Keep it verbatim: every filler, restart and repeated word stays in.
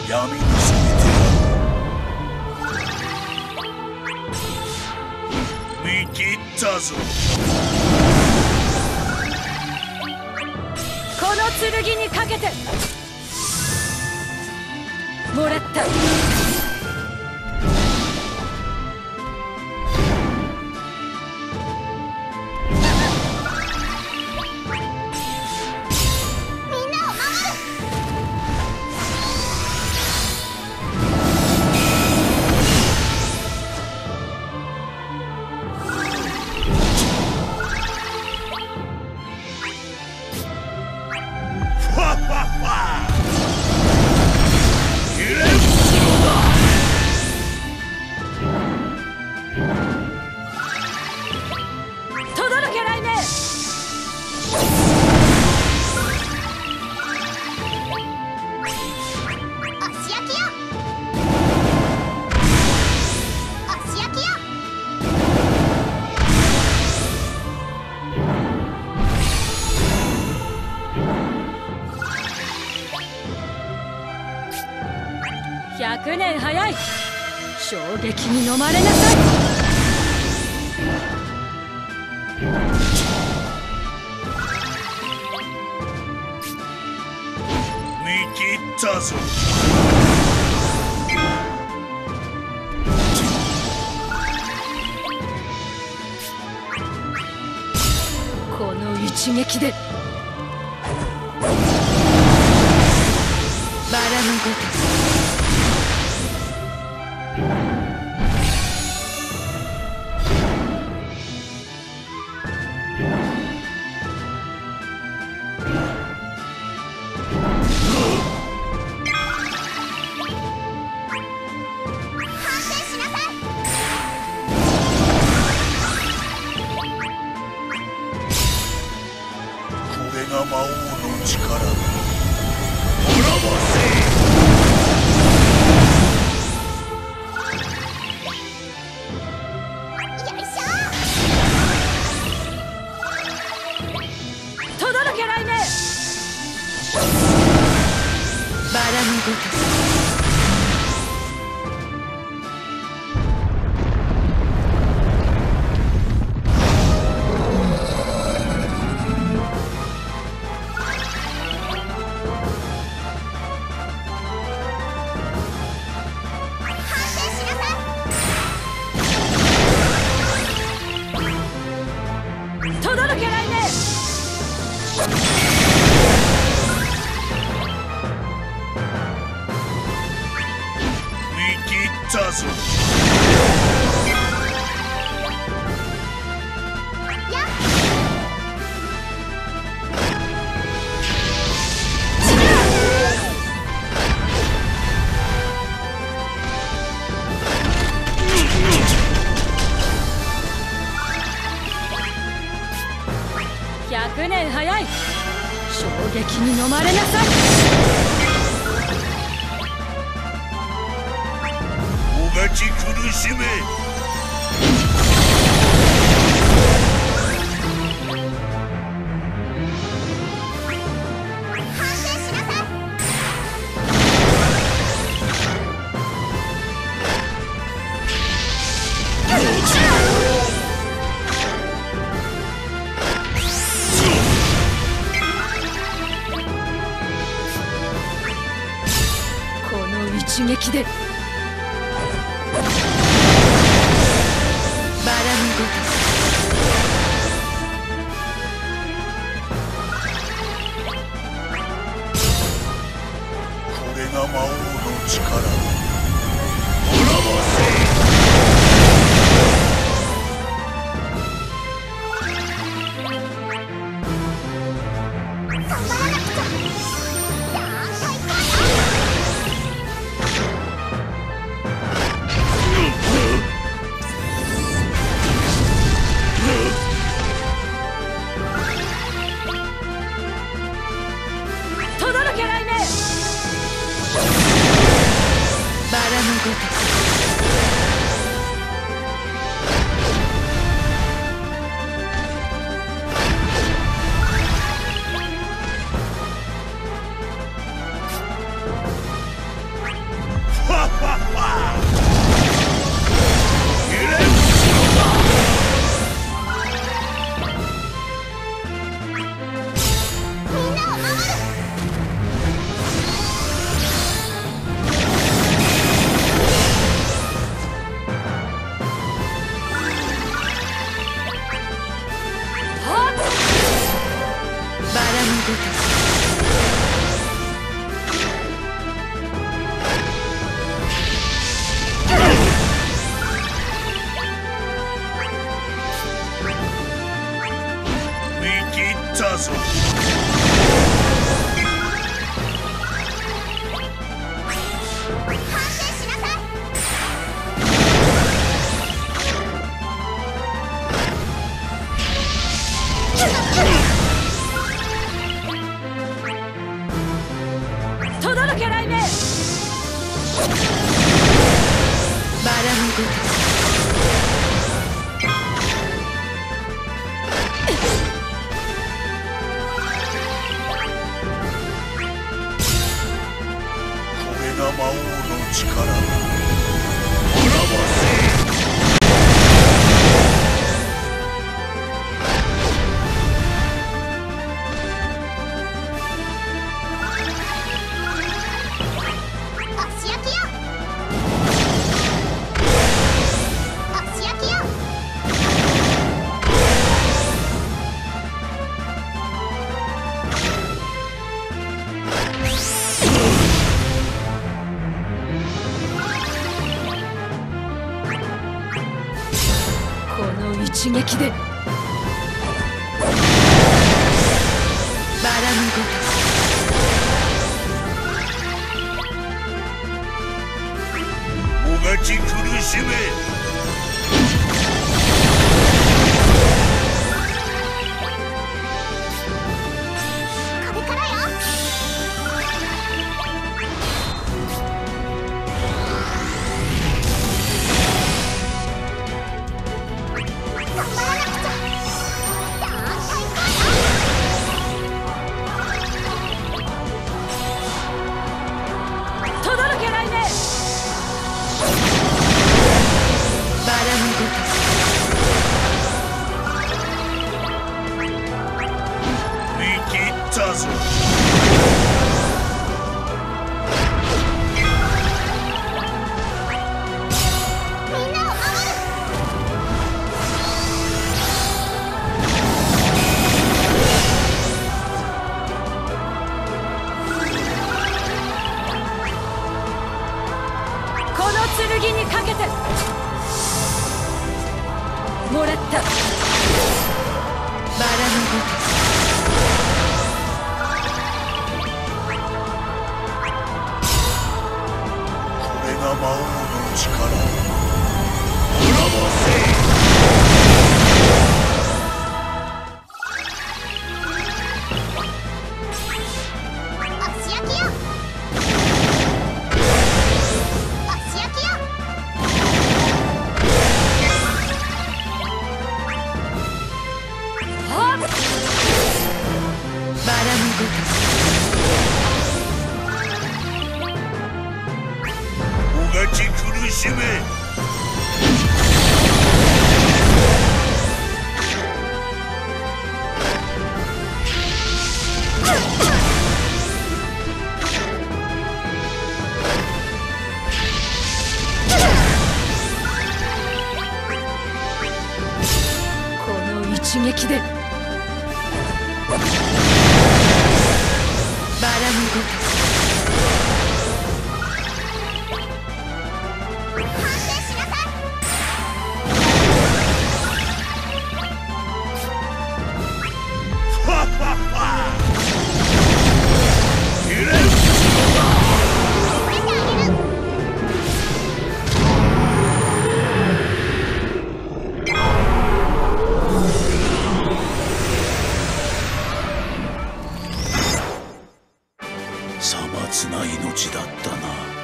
闇に染めてやる。見切ったぞ。 この剣にかけてもらった。ひゃくねん早い。衝撃に飲まれなさい。 見切ったぞ。 この一撃でバラのごとく。 魔王の力、滅ぼせ。よいしょ。 とどろけ雷鳴。バラのごとく。ひゃくねん早い。衝撃に飲まれなさい。 もがち苦しめ。 一撃でバラのごとく。これが魔王の力、滅ぼせ。 見切ったぞ。 轟け雷鳴。バラのごとこれが魔王の力。滅ぼせ。 一撃でバラのごともがき苦しめ。 剣にかけてもらった。バラのごとこれが魔王の力。滅ぼせ。もがき苦しめ。 この一撃でバラのごとさまつな命だったな。